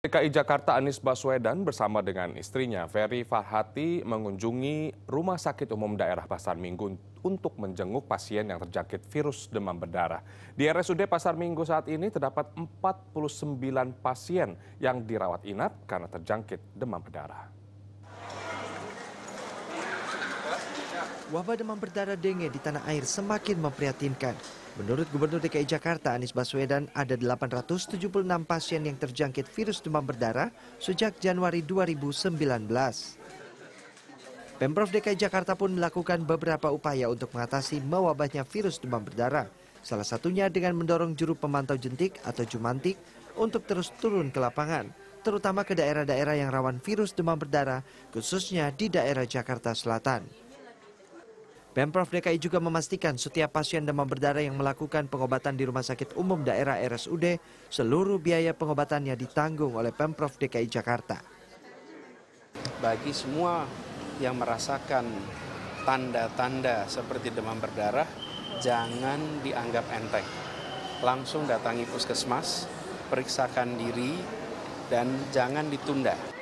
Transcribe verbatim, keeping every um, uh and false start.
D K I Jakarta Anies Baswedan bersama dengan istrinya Ferry Farhati mengunjungi Rumah Sakit Umum Daerah Pasar Minggu untuk menjenguk pasien yang terjangkit virus demam berdarah. Di R S U D Pasar Minggu saat ini terdapat empat puluh sembilan pasien yang dirawat inap karena terjangkit demam berdarah. Wabah demam berdarah dengue di tanah air semakin memprihatinkan. Menurut Gubernur D K I Jakarta Anies Baswedan, ada delapan ratus tujuh puluh enam pasien yang terjangkit virus demam berdarah sejak Januari dua ribu sembilan belas. Pemprov D K I Jakarta pun melakukan beberapa upaya untuk mengatasi mewabahnya virus demam berdarah. Salah satunya dengan mendorong juru pemantau jentik atau jumantik untuk terus turun ke lapangan, terutama ke daerah-daerah yang rawan virus demam berdarah, khususnya di daerah Jakarta Selatan. Pemprov D K I juga memastikan setiap pasien demam berdarah yang melakukan pengobatan di Rumah Sakit Umum Daerah R S U D, seluruh biaya pengobatannya ditanggung oleh Pemprov D K I Jakarta. Bagi semua yang merasakan tanda-tanda seperti demam berdarah, jangan dianggap enteng. Langsung datangi puskesmas, periksakan diri, dan jangan ditunda.